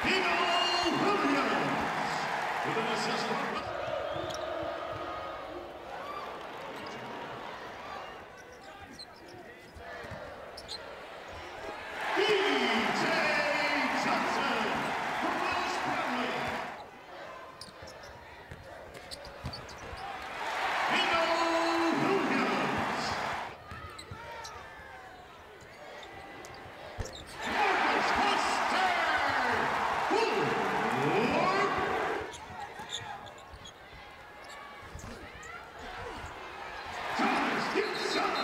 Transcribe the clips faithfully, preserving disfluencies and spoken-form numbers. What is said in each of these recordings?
With an assist from D J Johnson from West Bradley. Dino Williams. Marcus Foster. Lord. Thomas Gibson.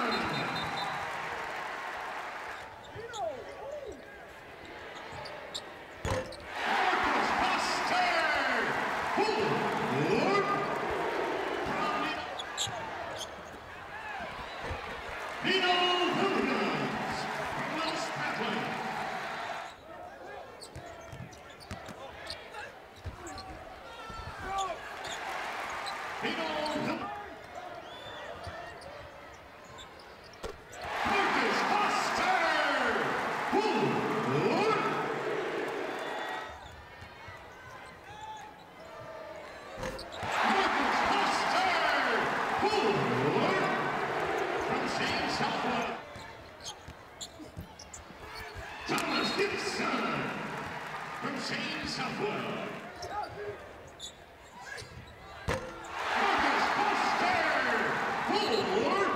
Dino Williams from West Bradley. Dino Williams. Marcus Foster. Lord. Marcus Foster. Lord. From Shane Southwood. Thomas Gibson from Shane Southwood. Marcus Foster. Lord.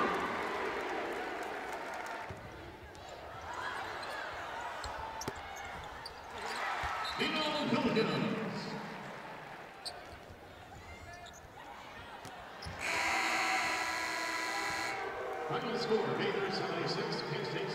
Dino Williams. Final score, Gators seventy-six, K-State